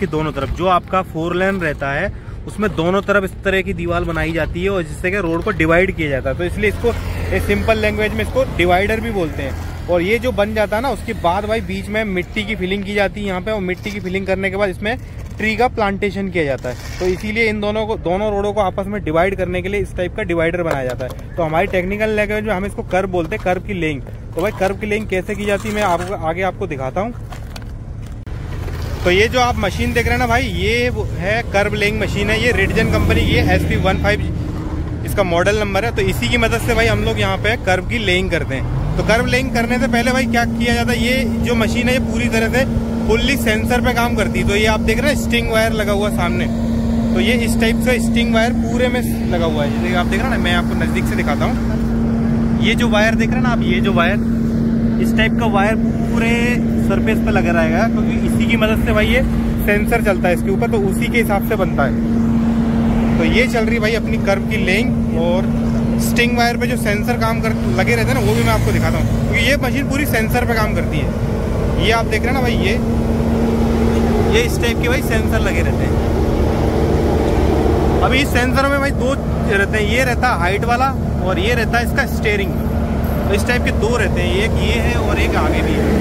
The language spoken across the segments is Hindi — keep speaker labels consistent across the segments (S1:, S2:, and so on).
S1: के दोनों तरफ जो आपका 4 लेन रहता है उसमें दोनों तरफ इस तरह की दीवार बनाई जाती है और जिससे कि रोड को डिवाइड किया जाता है। तो इसलिए इसको एक सिंपल लैंग्वेज में इसको डिवाइडर भी बोलते हैं। और ये जो बन जाता है ना, उसके बाद भाई बीच में मिट्टी की फिलिंग की जाती है यहाँ पे, और मिट्टी की फिलिंग करने के बाद इसमें ट्री का प्लांटेशन किया जाता है। तो इसीलिए इन दोनों रोडों को आपस में डिवाइड करने के लिए इस टाइप का डिवाइडर बनाया जाता है। तो हमारी टेक्निकल लैंग्वेज में हम इसको कर्व बोलते हैं, कर्व की लेइंग। तो भाई कर्व की लेइंग कैसे की जाती है मैं आगे आपको दिखाता हूँ। तो ये जो आप मशीन देख रहे हैं ना भाई, ये है कर्व लेइंग मशीन है। ये रिडजन कंपनी की है, SP15 इसका मॉडल नंबर है। तो इसी की मदद से भाई हम लोग यहाँ पे कर्व की लेइंग करते हैं। तो कर्व लेइंग करने से पहले भाई क्या किया जाता है, ये जो मशीन है ये पूरी तरह से फुल्ली सेंसर पे काम करती है। तो ये आप देख रहे हैं स्टिंग वायर लगा हुआ सामने, तो ये इस टाइप से स्टिंग वायर पूरे में लगा हुआ है। जैसे आप देख रहे हैं ना, मैं आपको नजदीक से दिखाता हूँ। ये जो वायर देख रहे हैं ना आप, ये जो वायर इस टाइप का वायर पूरे सरफेस पे लगा रहेगा, क्योंकि इसी की मदद से भाई ये सेंसर चलता है इसके ऊपर, तो उसी के हिसाब से बनता है। तो ये चल रही भाई अपनी कर्व की लेइंग। और स्टिंग वायर पे जो सेंसर काम कर लगे रहते हैं ना, वो भी मैं आपको दिखाता हूँ, क्योंकि ये मशीन पूरी सेंसर पे काम करती है। ये आप देख रहे हैं ना भाई, ये इस टाइप के भाई सेंसर लगे रहते हैं। अभी इस सेंसर में भाई 2 रहते हैं, ये रहता है हाइट वाला और ये रहता है इसका स्टीयरिंग। तो इस टाइप के 2 रहते हैं, एक ये है और एक आगे भी है,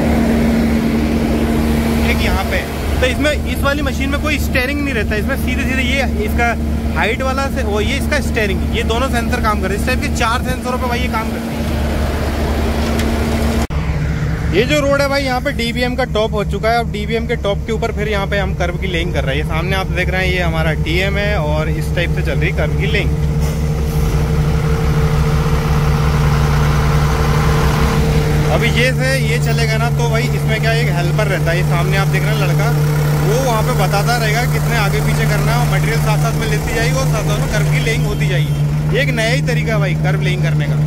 S1: एक यहाँ पे। तो इसमें इस वाली मशीन में कोई स्टीयरिंग नहीं रहता, इसमें सीधे सीधे ये इसका हाइट वाला से वो ये इसका स्टीयरिंग, ये दोनों सेंसर काम करते हैं। इस टाइप के 4 सेंसरों पे भाई ये काम करते हैं। ये जो रोड है भाई, यहाँ पे DBM का टॉप हो चुका है। अब DBM के टॉप के ऊपर फिर यहाँ पे हम कर्व की लेइंग कर रहे हैं। सामने आप देख रहे हैं ये हमारा TM है और इस टाइप से चल रही कर्व की लेइंग। अभी ये चलेगा ना, तो भाई इसमें क्या एक हेल्पर रहता है, ये सामने आप देख रहे हैं लड़का, वो वहाँ पे बताता रहेगा कितने आगे पीछे करना है, और मटेरियल साथ साथ में लेती जाएगी और साथ साथ में कर्व की लेइंग होती जाएगी। एक नया ही तरीका भाई कर्व लेइंग करने का।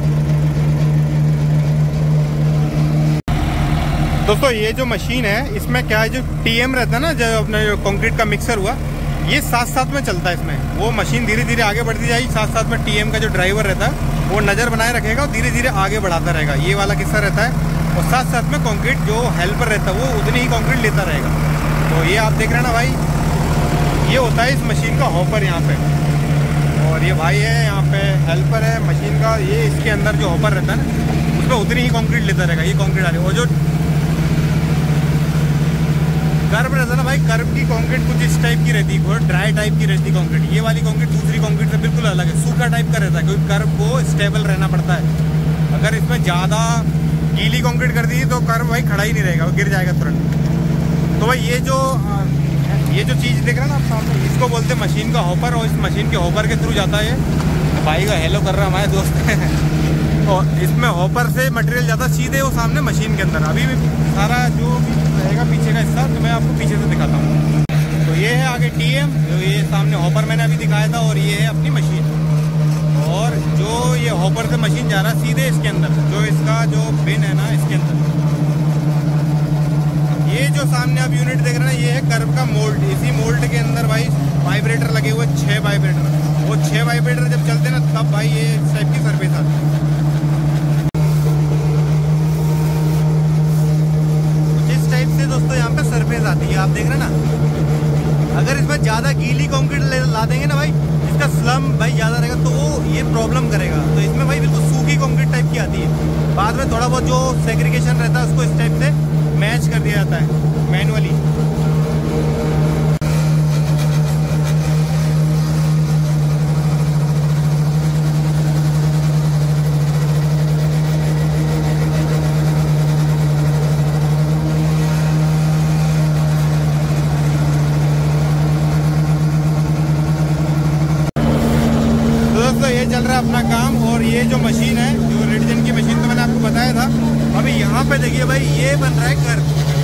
S1: दोस्तों ये जो मशीन है, इसमें क्या है, जो TM रहता है ना, जो अपना जो कंक्रीट का मिक्सर हुआ, ये साथ साथ में चलता है इसमें। वो मशीन धीरे धीरे आगे बढ़ती जाएगी, साथ साथ में TM का जो ड्राइवर रहता है वो नज़र बनाए रखेगा और धीरे धीरे आगे बढ़ाता रहेगा। ये वाला किस्सा रहता है। और साथ साथ में कंक्रीट जो हेल्पर रहता है वो उतनी ही कंक्रीट लेता रहेगा। तो ये आप देख रहे हैं ना भाई, ये होता है इस मशीन का हॉपर यहाँ पे। और ये भाई है यहाँ पे हेल्पर है मशीन का, ये इसके अंदर जो हॉपर रहता है ना, उसमें उतनी ही कंक्रीट लेता रहेगा। ये कंक्रीट आ रही है, और जो कर्व रहता है ना भाई, कर्व की कंक्रीट कुछ इस टाइप की रहती है, ड्राई टाइप की रहती है कंक्रीट। ये वाली कंक्रीट दूसरी कंक्रीट से बिल्कुल अलग है, सूखा टाइप का रहता है, क्योंकि कर्व को स्टेबल रहना पड़ता है। अगर इसमें ज़्यादा गीली कंक्रीट कर दी तो कर्व भाई खड़ा ही नहीं रहेगा, वो गिर जाएगा तुरंत। तो भाई ये जो चीज़ देख रहे हैं ना आप सामने, इसको बोलते हैं मशीन का हॉपर। और इस मशीन के हॉपर के थ्रू जाता है, भाई का हेलो कर रहा है हमारे दोस्त है। और इसमें हॉपर से मटेरियल ज़्यादा सीधे वो सामने मशीन के अंदर। अभी भी सारा जो भी रहेगा पीछे का हिस्सा, तो मैं आपको पीछे से दिखाता हूँ। तो ये है आगे TM, जो ये सामने हॉपर मैंने अभी दिखाया था, और ये है अपनी मशीन। और जो ये हॉपर से मशीन जा रहा है सीधे इसके अंदर, जो इसका जो पिन है ना इसके अंदर, ये जो सामने आप यूनिट देख रहे हैं, ये है कर्व का मोल्ड। इसी मोल्ड के अंदर भाई वाइब्रेटर लगे हुए 6 वाइब्रेटर। वो 6 वाइब्रेटर जब चलते हैं ना, तब भाई ये इस टाइप की सर्विस आती है। इस टाइप से दोस्तों यहाँ पे सरफेस आती है, आप देख रहे हैं ना। अगर इसमें ज़्यादा गीली कंक्रीट ला देंगे ना भाई, इसका स्लम भाई ज़्यादा रहेगा, तो वो ये प्रॉब्लम करेगा। तो इसमें भाई बिल्कुल सूखी कंक्रीट टाइप की आती है। बाद में थोड़ा बहुत जो सेग्रीगेशन रहता है उसको इस टाइप से मैच कर दिया जाता है मैनुअली। ये चल रहा है अपना काम। और ये जो मशीन है, जो रिडजन की मशीन, तो मैंने आपको बताया था। अभी यहाँ पे देखिए भाई, ये बन रहा है घर।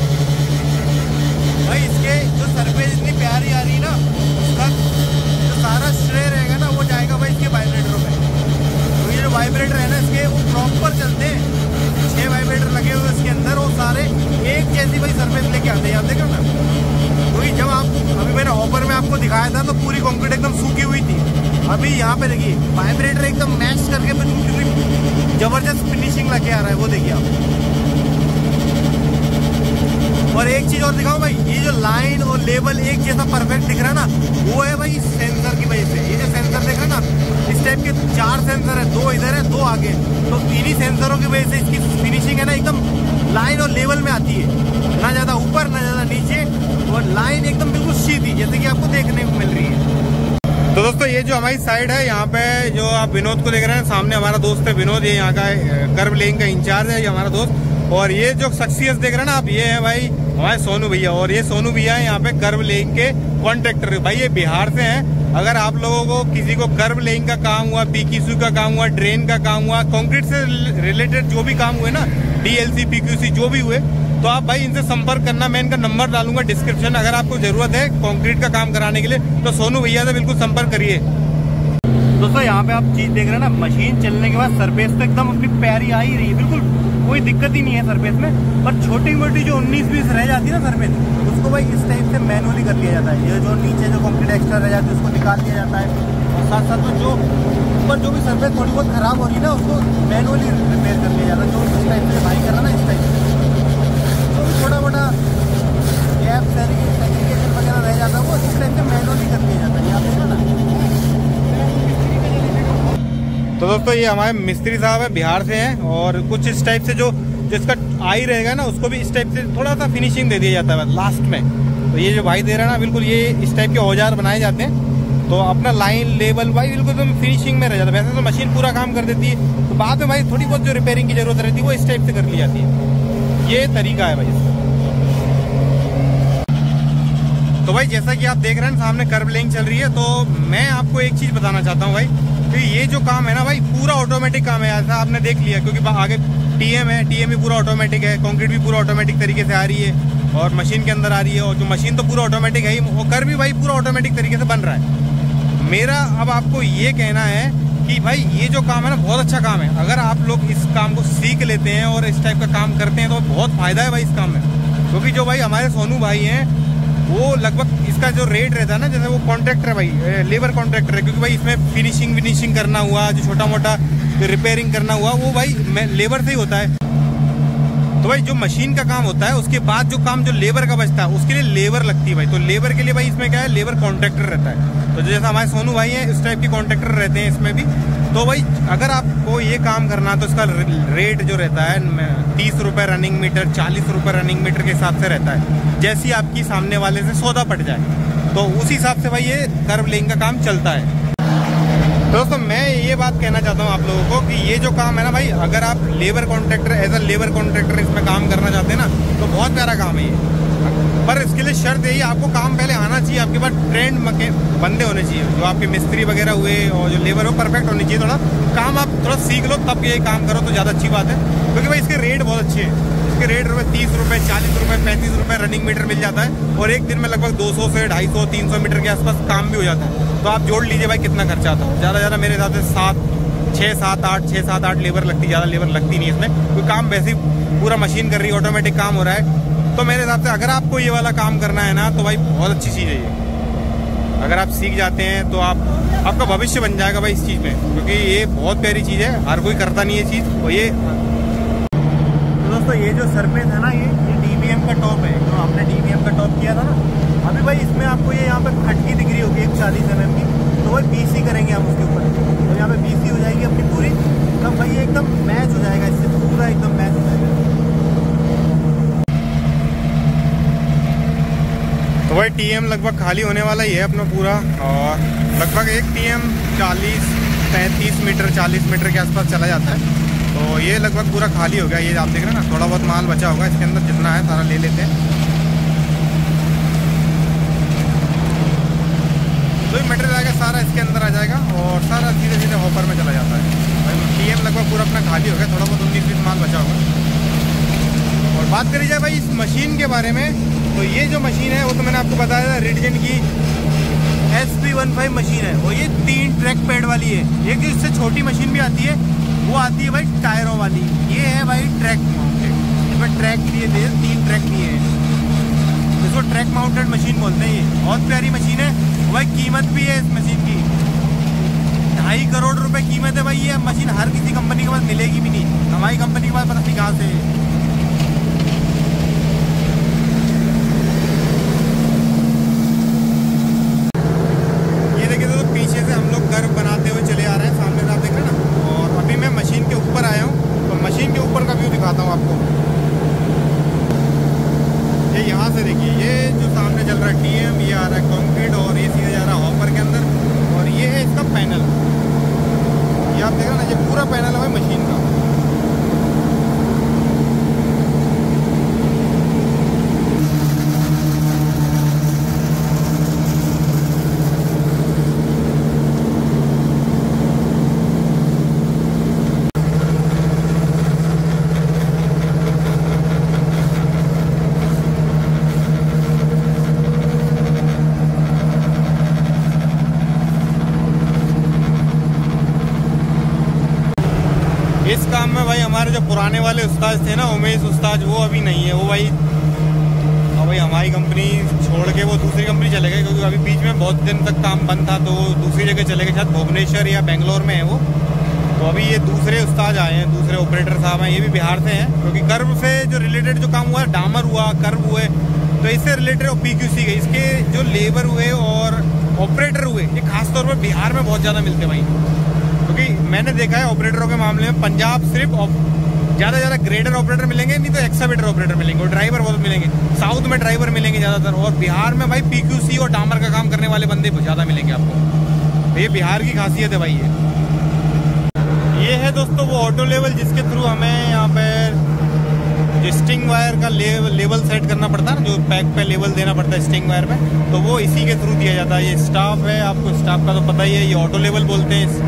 S1: भाई इसके जो सरफेस इतनी प्यारी आ रही है ना, उसका जो सारा श्रेय रहेगा ना, वो जाएगा भाई इसके वाइब्रेटरों में। तो ये जो वाइब्रेटर है ना इसके, वो प्रॉपर चलते हैं। 6 वाइब्रेटर लगे हुए इसके अंदर, वो सारे एक जैसी भाई सरफेस लेके आते हैं। आप देखो ना, क्योंकि जब अभी मैंने हॉपर में आपको दिखाया था तो पूरी कंक्रीट एकदम सूखी हुई थी। अभी यहाँ पे देखिए वाइब्रेटर एकदम मैच करके जबरदस्त फिनिशिंग लगे आ रहा है, वो देखिए आप। और एक चीज और दिखाऊं भाई, ये जो लाइन और लेवल एक जैसा परफेक्ट दिख रहा है ना, वो है भाई सेंसर की वजह से। ये जो सेंसर देख रहे हैं ना, इस टाइप के 4 सेंसर है, 2 इधर है 2 आगे, तो इन्हीं सेंसरों की वजह से इसकी फिनिशिंग है ना एकदम लाइन और लेवल में आती है, ना ज्यादा ऊपर ना ज्यादा नीचे, और लाइन एकदम बिल्कुल सीधी जैसे कि आपको देखने को मिल रही है। तो दोस्तों ये जो हमारी साइड है, यहाँ पे जो आप विनोद को देख रहे हैं, सामने हमारा दोस्त है विनोद, ये यहाँ का कर्व लेइंग का इंचार्ज है, ये हमारा दोस्त। और ये जो शख्सियत देख रहे हैं ना आप, ये है भाई हमारे सोनू भैया, और ये सोनू भैया है यहाँ पे कर्व लेइंग के कॉन्ट्रैक्टर। भाई ये बिहार से हैं। अगर आप लोगों को किसी को कर्व लेइंग का काम हुआ, पीक्यूसी का काम हुआ, ड्रेन का काम हुआ, कंक्रीट से रिलेटेड जो भी काम हुए ना, डीएलसी पीक्यूसी जो भी हुए, तो आप भाई इनसे संपर्क करना। मैं इनका नंबर डालूंगा डिस्क्रिप्शन। अगर आपको जरूरत है कंक्रीट का काम कराने के लिए तो सोनू भैया से बिल्कुल संपर्क करिए। दोस्तों यहाँ पे आप चीज देख रहे हैं ना, मशीन चलने के बाद सरफेस तो एकदम अपनी प्यारी आ ही रही है, बिल्कुल कोई दिक्कत ही नहीं है सरफेस में। पर छोटी मोटी जो 19-20 रह जाती है ना सरफेस, उसको भाई इस टाइप से मैनुअली कर लिया जाता है। ये जो नीचे जो कंक्रीट एक्स्ट्रा रह जाती है उसको निकाल दिया जाता है, और साथ साथ में जो ऊपर जो भी सरफेस थोड़ी बहुत खराब हो रही है ना, उसको मैनुअली रिपेयर कर लिया जाता है। जो इस टाइप से भाई कर रहा ना, इस टाइप छोटा मोटा गैप सेग्रीगेशन वगैरह रह जाता है, वो इस टाइप से मैनुअली कर दिया जाता है। आप देखो ना। तो दोस्तों ये हमारे मिस्त्री साहब है, बिहार से हैं, और कुछ इस टाइप से जो जिसका आई रहेगा ना, उसको भी इस टाइप से थोड़ा सा फिनिशिंग दे दिया जाता है लास्ट में। तो ये जो भाई दे रहा है ना, बिल्कुल ये इस टाइप के औजार बनाए जाते हैं, तो अपना लाइन लेवल भाई बिल्कुल तो फिनिशिंग में रह जाता है। वैसे तो मशीन पूरा काम कर देती है, तो बाद में भाई थोड़ी बहुत जो रिपेयरिंग की जरूरत रहती है वो इस टाइप से कर ली जाती है। ये तरीका है भाई। तो भाई जैसा कि आप देख रहे हैं सामने कर्व लेइंग चल रही है, तो मैं आपको एक चीज बताना चाहता हूँ भाई, कि ये जो काम है ना भाई पूरा ऑटोमेटिक काम है, ऐसा आपने देख लिया, क्योंकि आगे टीएम है, टीएम भी पूरा ऑटोमेटिक है, कंक्रीट भी पूरा ऑटोमेटिक तरीके से आ रही है, और मशीन के अंदर आ रही है, और जो मशीन तो पूरा ऑटोमेटिक है ही, वो कर भी भाई पूरा ऑटोमेटिक तरीके से बन रहा है। मेरा अब आपको ये कहना है कि भाई ये जो काम है ना बहुत अच्छा काम है। अगर आप लोग इस काम को सीख लेते हैं और इस टाइप का काम करते हैं तो बहुत फायदा है भाई इस काम में। क्योंकि जो भाई हमारे सोनू भाई हैं, वो लगभग इसका जो रेट रहता है ना, जैसे वो कॉन्ट्रैक्टर है भाई, लेबर कॉन्ट्रैक्टर है, क्योंकि भाई इसमें फिनिशिंग करना हुआ, जो छोटा मोटा रिपेयरिंग करना हुआ, वो भाई लेबर से ही होता है। तो भाई जो मशीन का काम होता है, उसके बाद जो काम जो लेबर का बचता है, उसके लिए लेबर लगती है भाई। तो लेबर के लिए भाई इसमें क्या है, लेबर कॉन्ट्रैक्टर रहता है। तो जैसा हमारे सोनू भाई हैं, इस टाइप के कॉन्ट्रैक्टर रहते हैं इसमें भी। तो भाई अगर आपको ये काम करना तो इसका रेट जो रहता है 30 रुपये रनिंग मीटर, 40 रुपये रनिंग मीटर के हिसाब से रहता है। जैसी आपकी सामने वाले से सौदा पड़ जाए, तो उस हिसाब से भाई ये कर्व लेइंग का काम चलता है। दोस्तों मैं ये बात कहना चाहता हूँ आप लोगों को कि ये जो काम है ना भाई, अगर आप labour contractor as a labour contractor इसमें काम करना चाहते हैं ना, तो बहुत प्यारा काम है ये। पर इसके लिए शर्त यही, आपको काम पहले आना चाहिए, आपके पास ट्रेंड बंदे होने चाहिए, जो आपके मिस्त्री वगैरह हुए और जो लेबर हो परफेक्ट होनी चाहिए। थोड़ा काम आप थोड़ा सीख लो, तब ये काम करो तो ज़्यादा अच्छी बात है। क्योंकि भाई इसके रेट बहुत अच्छे हैं। इसके रेट 30 रुपये, 40 रुपये, 35 रुपये रनिंग मीटर मिल जाता है, और एक दिन में लगभग 200 से 250, 300 मीटर के आसपास काम भी हो जाता है। तो आप जोड़ लीजिए भाई कितना खर्चा आता है। ज़्यादा मेरे हिसाब से 6, 7, 8 लेबर लगती, ज़्यादा लेबर लगती नहीं है इसमें, क्योंकि काम वैसे ही पूरा मशीन कर रही है, ऑटोमेटिक काम हो रहा है। तो मेरे हिसाब से अगर आपको ये वाला काम करना है ना, तो भाई बहुत अच्छी चीज़ है ये। अगर आप सीख जाते हैं तो आपका भविष्य बन जाएगा भाई इस चीज़ में, क्योंकि ये बहुत प्यारी चीज़ है, हर कोई करता नहीं ये चीज़। और ये तो दोस्तों ये जो सरफेस है ना, ये DBM का टॉप है, जो हमने DBM का टॉप किया था ना, अभी भाई इसमें आपको ये यहाँ पर 30 डिग्री होगी, एक 40 mm की, तो भाई BC करेंगे हम उसके ऊपर, तो यहाँ पे BC हो जाएगी अपनी पूरी, तब भाई एकदम मैच हो जाएगा, इससे पूरा एकदम मैच हो जाएगा। तो भाई TM लगभग खाली होने वाला ही है अपना पूरा, और लगभग एक TM 35 मीटर 40 मीटर के आसपास चला जाता है। तो ये लगभग पूरा खाली हो गया, ये आप देख रहे हैं ना, थोड़ा बहुत माल बचा होगा इसके अंदर, जितना है सारा ले लेते हैं। तो ये मटेरियल आएगा सारा इसके अंदर आ जाएगा, और सारा धीरे धीरे हॉपर में चला जाता है। भाई TM लगभग पूरा अपना खाली हो गया, थोड़ा बहुत 19-20 माल बचा होगा। और बात करी जाए भाई इस मशीन के बारे में, तो ये जो मशीन है वो तो मैंने आपको बताया था, रिडजेंट की SP15 मशीन है, और ये 3 ट्रैक पैड वाली है। एक जो इससे छोटी मशीन भी आती है, वो आती है भाई टायरों वाली। ये है भाई ट्रैक माउंटेड, इसमें ट्रैक दिए थे, 3 ट्रैक दिए हैं, इसको ट्रैक माउंटेड मशीन बोलते हैं। ये बहुत प्यारी मशीन है भाई, कीमत भी है इस मशीन की 2.5 करोड़ रुपए कीमत है भाई। ये मशीन हर किसी कंपनी के पास मिलेगी भी नहीं, हमारी कंपनी के पास पता नहीं कहाँ से। इस काम में भाई हमारे जो पुराने वाले उस्ताद थे ना, उमेश उस्ताद, वो अभी नहीं है। वो भाई हमारी कंपनी छोड़ के वो दूसरी कंपनी चले गए, क्योंकि अभी बीच में बहुत दिन तक काम बंद था, तो वो दूसरी जगह चले गए, शायद भुवनेश्वर या बेंगलोर में है वो। तो अभी ये दूसरे उस्ताद आए हैं, दूसरे ऑपरेटर साहब हैं, ये भी बिहार से हैं, क्योंकि कर्व से जो रिलेटेड जो काम हुआ है, डामर हुआ, कर्व हुए, तो इससे रिलेटेड और PQC गई, इसके जो लेबर हुए और ऑपरेटर हुए, ये खासतौर पर बिहार में बहुत ज़्यादा मिलते भाई। क्योंकि मैंने देखा है ऑपरेटरों के मामले में पंजाब सिर्फ ज़्यादा ग्रेडर ऑपरेटर मिलेंगे, नहीं तो एक्सकवेटर ऑपरेटर मिलेंगे, और ड्राइवर बहुत मिलेंगे। साउथ में ड्राइवर मिलेंगे ज़्यादातर, और बिहार में भाई PQC और डामर का काम करने वाले बंदे ज़्यादा मिलेंगे आपको। ये बिहार की खासियत है भाई। ये है दोस्तों वो ऑटो लेवल, जिसके थ्रू हमें यहाँ पे स्टिंग वायर का लेवल सेट करना पड़ता है, जो पैक पे लेवल देना पड़ता है स्टिंग वायर पे, तो वो इसी के थ्रू दिया जाता है। ये स्टाफ है, आपको स्टाफ का तो पता ही है, ये ऑटो लेवल बोलते हैं।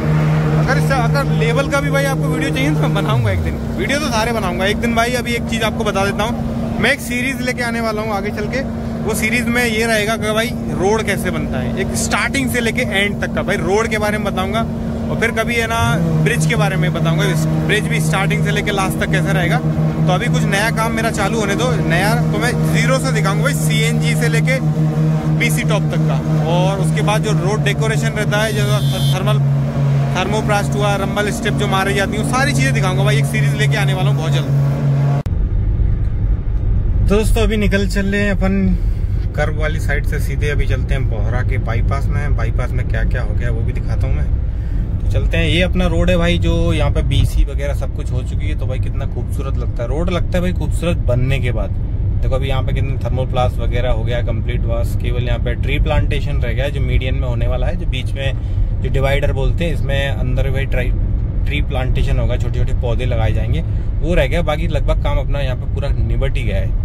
S1: अगर लेवल का भी भाई आपको वीडियो चाहिए तो मैं बनाऊंगा एक दिन, वीडियो तो सारे बनाऊंगा एक दिन भाई। अभी एक चीज़ आपको बता देता हूँ, मैं एक सीरीज लेके आने वाला हूँ आगे चल के। वो सीरीज में ये रहेगा कि भाई रोड कैसे बनता है, एक स्टार्टिंग से लेके एंड तक का भाई रोड के बारे में बताऊंगा, और फिर कभी है ना ब्रिज के बारे में बताऊंगा, ब्रिज भी स्टार्टिंग से लेके लास्ट तक कैसे रहेगा। तो अभी कुछ नया काम मेरा चालू होने दो, नया, तो मैं जीरो से दिखाऊंगा भाई, CNG से लेके BC टॉप तक का। और उसके बाद जो रोड डेकोरेशन रहता है, जो थर्मोप्लास्ट हुआ, रंबल स्टेप जो मारी जाती है, सारी चीजें दिखाऊंगा भाई, एक सीरीज लेके आने वाला हूँ बहुत जल्द। तो दोस्तों अभी निकल चल रहे हैं अपन कर्व वाली साइड से, सीधे अभी चलते हैं बोहरा के बाईपास में। बाईपास में क्या क्या हो गया वो भी दिखाता हूँ मैं, तो चलते हैं। ये अपना रोड है भाई, जो यहाँ पे BC वगैरह सब कुछ हो चुकी है, तो भाई कितना खूबसूरत लगता है रोड, लगता है भाई खूबसूरत बनने के बाद। देखो अभी यहाँ पे कितने थर्मोप्लास्ट वगैरह हो गया कंप्लीट, बस केवल यहाँ पे ट्री प्लांटेशन रह गया, जो मीडियन में होने वाला है, जो बीच में जो डिवाइडर बोलते हैं, इसमें अंदर भाई ट्री प्लांटेशन होगा, छोटे छोटे पौधे लगाए जाएंगे, वो रह गया। बाकी लगभग काम अपना यहाँ पे पूरा निबट ही गया है।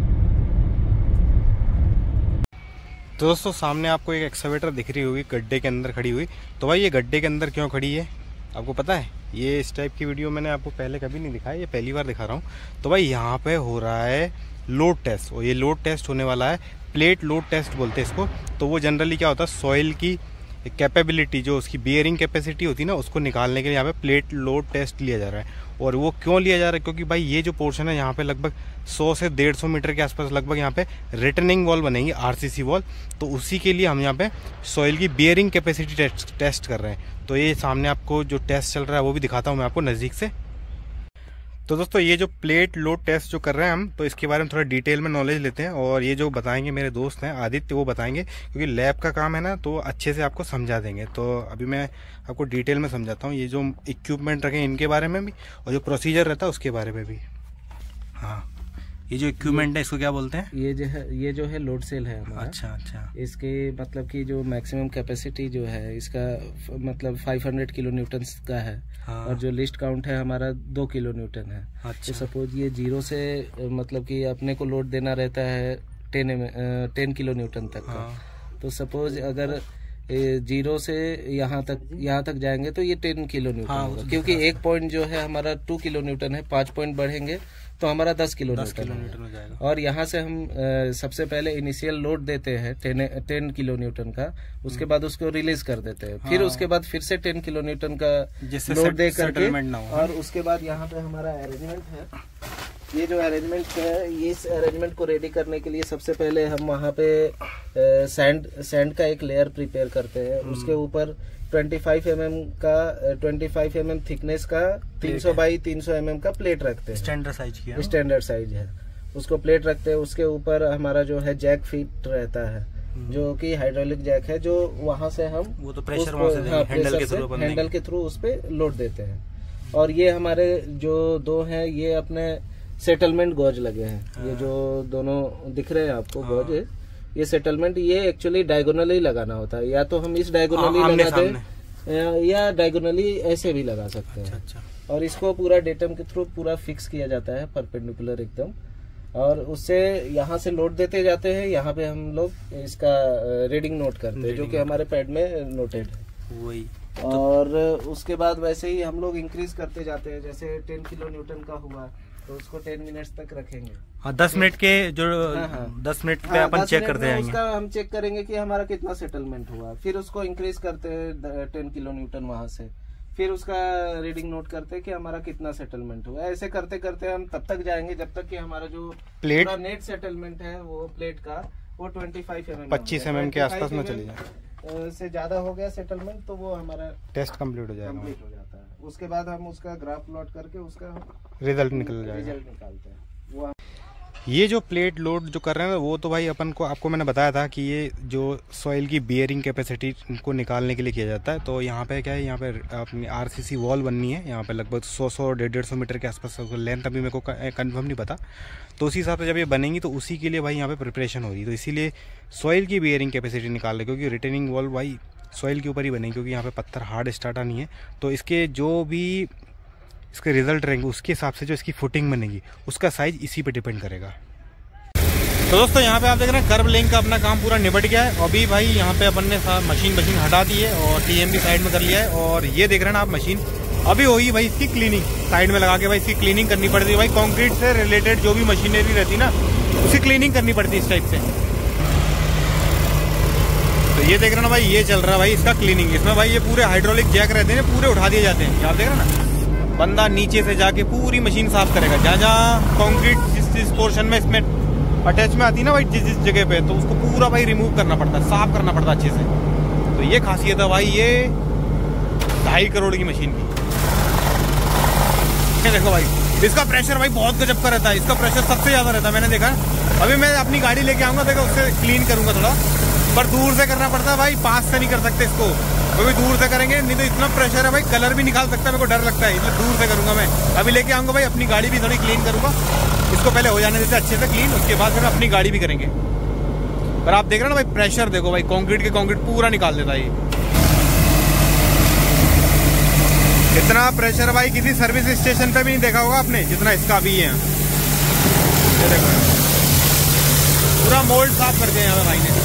S1: तो दोस्तों सामने आपको एक एक्सकवेटर दिख रही होगी गड्ढे के अंदर खड़ी हुई। तो भाई ये गड्ढे के अंदर क्यों खड़ी है आपको पता है? ये इस टाइप की वीडियो मैंने आपको पहले कभी नहीं दिखाया, ये पहली बार दिखा रहा हूँ। तो भाई यहाँ पे हो रहा है लोड टेस्ट, और ये लोड टेस्ट होने वाला है, प्लेट लोड टेस्ट बोलते हैं इसको। तो वो जनरली क्या होता है, सॉइल की कैपेबिलिटी, जो उसकी बियरिंग कैपेसिटी होती है ना, उसको निकालने के लिए यहाँ पे प्लेट लोड टेस्ट लिया जा रहा है। और वो क्यों लिया जा रहा है, क्योंकि भाई ये जो पोर्शन है यहाँ पे लगभग 100 से 150 मीटर के आसपास लगभग यहाँ पे रिटर्निंग वॉल बनेंगी, RCC वॉल। तो उसी के लिए हम यहाँ पे सॉइल की बियरिंग कैपेसिटी टेस्ट कर रहे हैं। तो ये सामने आपको जो टेस्ट चल रहा है वो भी दिखाता हूँ मैं आपको नज़दीक से। तो दोस्तों ये जो प्लेट लोड टेस्ट जो कर रहे हैं हम, तो इसके बारे में थोड़ा डिटेल में नॉलेज लेते हैं, और ये जो बताएंगे मेरे दोस्त हैं आदित्य, वो बताएंगे, क्योंकि लैब का काम है ना, तो अच्छे से आपको समझा देंगे। तो अभी मैं आपको डिटेल में समझाता हूँ, ये जो इक्विपमेंट रखे इनके बारे में भी, और जो प्रोसीजर रहता है उसके बारे में भी। हाँ, ये जो इक्विपमेंट है इसको क्या बोलते हैं?
S2: ये जो है लोड सेल है हमारा।
S1: अच्छा।
S2: इसके मतलब कि जो मैक्सिमम कैपेसिटी जो है इसका मतलब 500 किलो न्यूटन का है। हाँ। और जो लिस्ट काउंट है हमारा 2 किलो न्यूटन है। अच्छा। तो सपोज ये जीरो से मतलब कि अपने को लोड देना रहता है 10 किलो न्यूटन तक का। हाँ। तो सपोज अगर जीरो से यहाँ तक जाएंगे तो ये 10 किलो न्यूटन होगा, क्योंकि एक पॉइंट जो है हमारा 2 किलो न्यूटन है, 5 पॉइंट बढ़ेंगे तो हमारा 10 किलो न्यूटन हो जाएगा। और यहाँ से हम सबसे पहले इनिशियल लोड देते हैं 10 किलो न्यूटन का, उसके बाद उसको रिलीज कर देते हैं। फिर उसके बाद फिर से 10 किलो न्यूटन का लोड दे करके, और उसके बाद यहाँ पे हमारा अरेंजमेंट है। ये जो अरेंजमेंट है, इस अरेंजमेंट को रेडी करने के लिए सबसे पहले हम वहाँ पे सैंड का एक लेयर प्रिपेयर करते हैं। उसके ऊपर 25 mm थिकनेस का 300 बाई 300 mm का प्लेट रखते हैं। स्टैंडर्ड साइज है, उसको प्लेट रखते हैं। उसके ऊपर हमारा जो है जैक फिट रहता है, जो कि हाइड्रोलिक जैक है, जो वहाँ से हम वो तो प्रेशर हैंडल के थ्रू उस पे लोड देते हैं। और ये हमारे जो दो हैं, ये अपने सेटलमेंट गॉज लगे हैं। ये जो दोनों दिख रहे हैं आपको गॉज, ये सेटलमेंट, ये एक्चुअली डायगोनली लगाना होता है, या तो हम इस डायगोनली लगाते हैं या डायगोनली ऐसे भी लगा सकते हैं। अच्छा। और इसको पूरा डेटम के थ्रू पूरा फिक्स किया जाता है परपेंडिकुलर एकदम, और उससे यहाँ से लोड देते जाते हैं। यहाँ पे हम लोग इसका रीडिंग नोट करते हैं, जो कि हमारे पैड में नोटेड है वही। और उसके बाद वैसे ही हम लोग इंक्रीज करते जाते हैं। जैसे 10 किलो न्यूटन का हुआ तो उसको 10 मिनट्स तक रखेंगे।
S1: हाँ, 10 मिनट के जो 10 मिनट पे अपन चेक करते हैं,
S2: उसका हम चेक करेंगे कि हमारा कितना सेटलमेंट हुआ। फिर उसको इंक्रीज करते हैं 10 किलो न्यूटन वहां से। फिर उसका रीडिंग नोट करते हैं कि हमारा कितना सेटलमेंट हुआ। ऐसे करते करते हम तब तक जाएंगे जब तक कि हमारा जो
S1: प्लेट
S2: नेट सेटलमेंट है वो प्लेट का वो 25
S1: mm के आसपास में चली जाए।
S2: से ज्यादा हो गया सेटलमेंट तो वो हमारा
S1: टेस्ट कंप्लीट हो जाएगा।
S2: उसके बाद हम उसका ग्राफ प्लॉट करके उसका
S1: रिजल्ट निकलते
S2: हैं। वो
S1: ये जो प्लेट लोड जो कर रहे हैं वो तो भाई अपन को आपको मैंने बताया था कि ये जो सॉइल की बियरिंग कैपेसिटी को निकालने के लिए किया जाता है। तो यहाँ पे क्या है, यहाँ पे अपनी आरसीसी वॉल बननी है। यहाँ पे लगभग 100-150 मीटर के आसपास लेंथ अभी मेरे को कंफर्म नहीं पता। तो उसी हिसाब से जब ये बनेंगी तो उसी के लिए भाई यहाँ पे प्रिपरेशन हो रही है। तो इसीलिए सॉइल की बियरिंग कैपेसिटी निकाल रहे, क्योंकि रिटेनिंग वॉल भाई सॉइल के ऊपर ही बनेगी, क्योंकि यहाँ पे पत्थर हार्ड स्टार्टा नहीं है। तो इसके जो भी इसके रिजल्ट रहेंगे उसके हिसाब से जो इसकी फुटिंग बनेगी उसका साइज इसी पे डिपेंड करेगा। तो दोस्तों यहाँ पे आप देख रहे हैं कर्व लिंक का अपना काम पूरा निपट गया है। अभी भाई यहाँ पे अपन ने मशीन हटा दी है और टीएम भी साइड में कर लिया है। और ये देख रहे हैं ना आप मशीन अभी होगी भाई इसकी क्लीनिंग, साइड में लगा के भाई इसकी क्लीनिंग करनी पड़ती है। भाई कंक्रीट से रिलेटेड जो भी मशीनरी रहती है ना उसकी क्लीनिंग करनी पड़ती है इस टाइप से। तो ये देख रहे हैं ना भाई, ये चल रहा है भाई इसका क्लीनिंग। इसमें भाई ये पूरे हाइड्रोलिक जैक रहते हैं, पूरे उठा दिए जाते हैं। आप देख रहे हैं ना, बंदा नीचे से जाके पूरी मशीन साफ करेगा। जहाँ कंक्रीट जिस पोर्शन में इसमें अटैच में आती है ना भाई जिस जगह पे, तो उसको पूरा भाई रिमूव करना पड़ता है, साफ करना पड़ता है अच्छे से। तो ये खासियत है भाई ये 2.5 करोड़ की मशीन की। देखो भाई इसका प्रेशर भाई बहुत गजब का रहता है, इसका प्रेशर सबसे ज्यादा रहता है मैंने देखा। अभी मैं अपनी गाड़ी लेके आऊंगा, देखो उससे क्लीन करूंगा थोड़ा, पर दूर से करना पड़ता है भाई, पास से नहीं कर सकते इसको, क्योंकि दूर से करेंगे नहीं तो इतना प्रेशर है भाई कलर भी निकाल सकता है, मेरे को डर लगता है, इसलिए दूर से करूंगा मैं। अभी लेके आऊंगा भाई, अपनी गाड़ी भी थोड़ी क्लीन करूंगा, इसको पहले हो जाने देते अच्छे से क्लीन, उसके बाद फिर अपनी गाड़ी भी करेंगे। पर आप देख रहे हो ना भाई प्रेशर देखो भाई, कंक्रीट पूरा निकाल देता है ये। इतना प्रेशर भाई किसी सर्विस स्टेशन पे भी नहीं देखा होगा आपने जितना इसका भी है। ये देखो पूरा मोल्ड साफ कर दिया यहाँ पे भाई ने।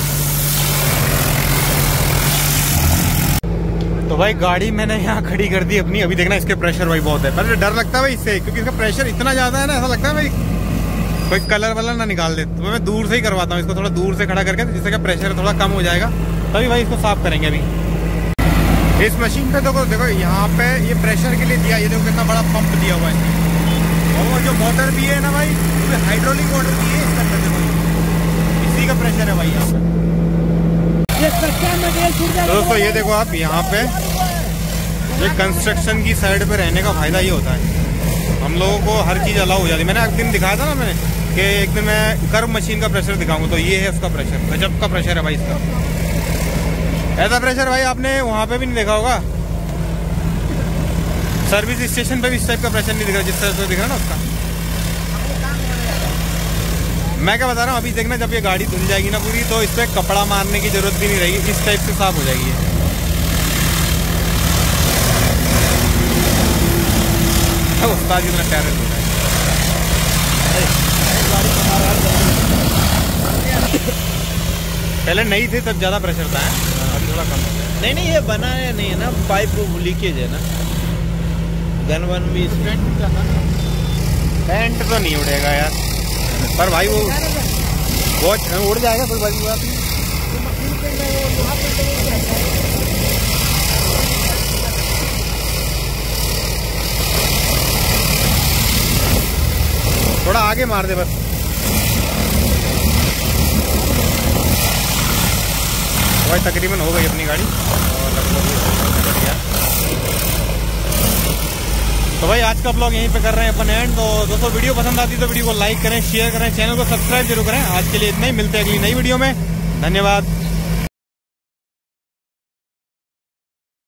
S1: तो भाई गाड़ी मैंने यहाँ खड़ी कर दी अपनी। अभी देखना इसके प्रेशर भाई बहुत है, पर डर लगता है भाई इससे, क्योंकि इसका प्रेशर इतना ज्यादा है ना, ऐसा लगता है भाई कोई कलर वलर ना निकाल दे। तो मैं दूर से ही करवाता हूँ इसको, थोड़ा दूर से खड़ा करके, जिससे कि प्रेशर थोड़ा कम हो जाएगा, तभी भाई इसको साफ करेंगे। अभी इस मशीन पे देखो यहाँ पे ये प्रेशर के लिए दिया, ये देखो कितना बड़ा पंप दिया हुआ है, और वो जो मोटर भी है ना भाई हाइड्रोलिक मोटर भी है इसके अंदर, देखो इसी का प्रेशर है भाई यहाँ पे। दोस्तों ये देखो आप यहाँ पे, ये कंस्ट्रक्शन की साइड पे रहने का फायदा ये होता है, हम लोगों को हर चीज अलाउ हो जाती है। मैंने एक दिन दिखाया था ना मैंने कि एक दिन मैं कर्व मशीन का प्रेशर दिखाऊंगा, तो ये है उसका प्रेशर, गजब का प्रेशर है भाई इसका। ऐसा प्रेशर भाई आपने वहां पे भी नहीं देखा होगा, सर्विस स्टेशन पे भी इस टाइप का प्रेशर नहीं दिख रहा जिस तरह से दिख रहा ना उसका। मैं क्या बता रहा हूँ, अभी देखना जब ये गाड़ी धुल जाएगी ना पूरी, तो इस पे कपड़ा मारने की जरूरत भी नहीं रहेगी, इस टाइप से साफ हो जाएगी ये। उस्ताद जितना टैलेंट होता है। पहले नहीं थे तब ज्यादा प्रेशर था, अभी थोड़ा कम है।
S2: नहीं ये बना है नहीं है ना, पाइप लीकेज है ना, गन वन भी
S1: पेंट तो नहीं उड़ेगा यार, पर भाई वो उड़ जाएगा, कोई बड़ी बात नहीं। थोड़ा आगे मार दे बस। भाई तकरीबन हो गई अपनी गाड़ी और लगभग बढ़िया। तो भाई आज का ब्लॉग यहीं पे कर रहे हैं अपन एंड। तो दोस्तों वीडियो पसंद आती तो वीडियो को लाइक करें, शेयर करें, चैनल को सब्सक्राइब जरूर करें। आज के लिए इतना ही, मिलते हैं अगली नई वीडियो में। धन्यवाद।